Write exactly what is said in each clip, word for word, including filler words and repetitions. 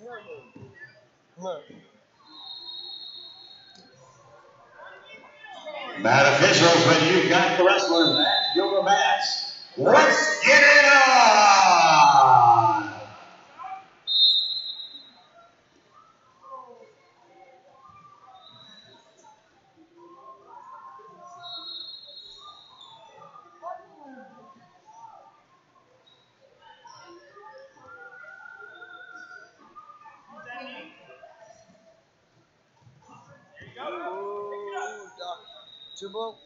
Mat officials, when you've got the wrestlers at your mats, let's get it on! Two ball.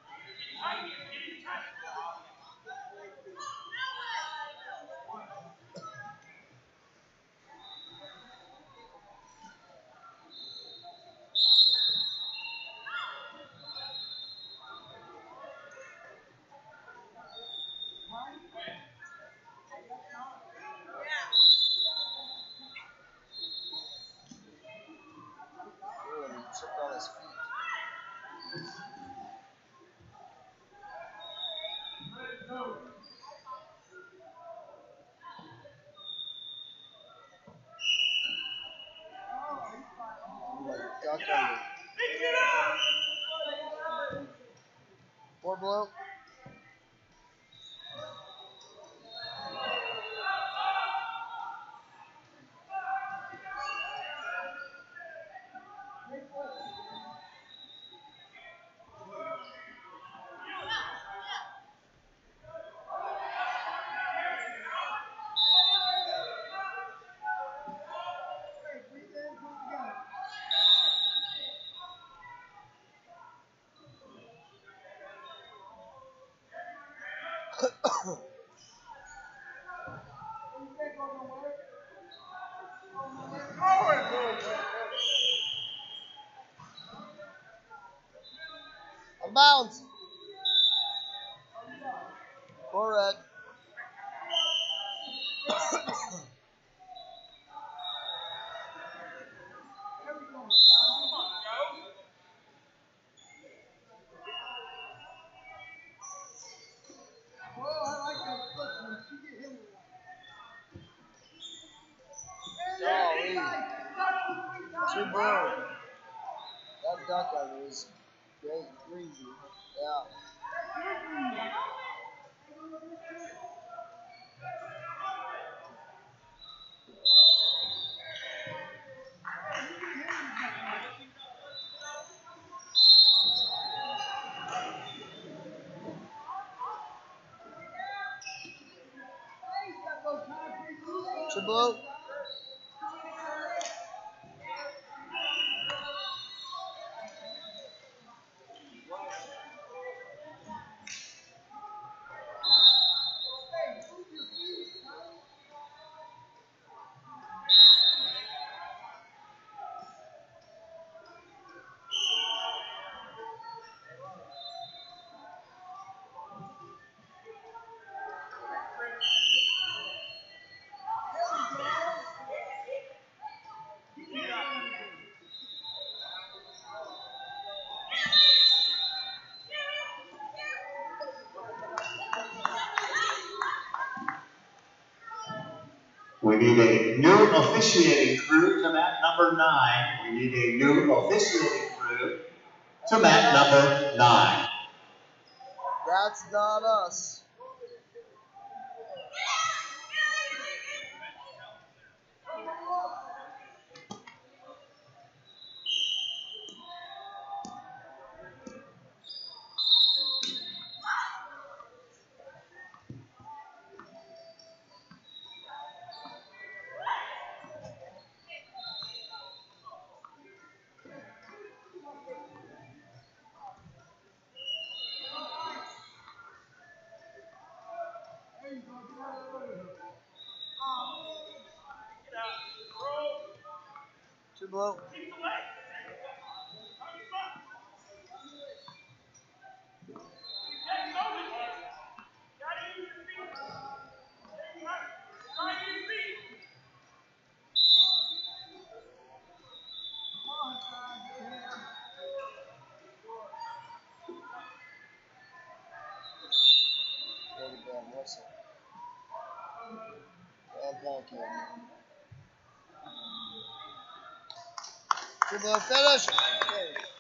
Tripped on his feet. Duck under. Four below. On bounds. Four red. Golly. Two blue. That duck under is great, greasy. Yeah. Two blue. We need a new officiating crew to mat number nine. We need a new officiating crew to mat number nine. That's not us. Two below. Really bad whistle. Bad ball kill. Two blue. Finish. Okay.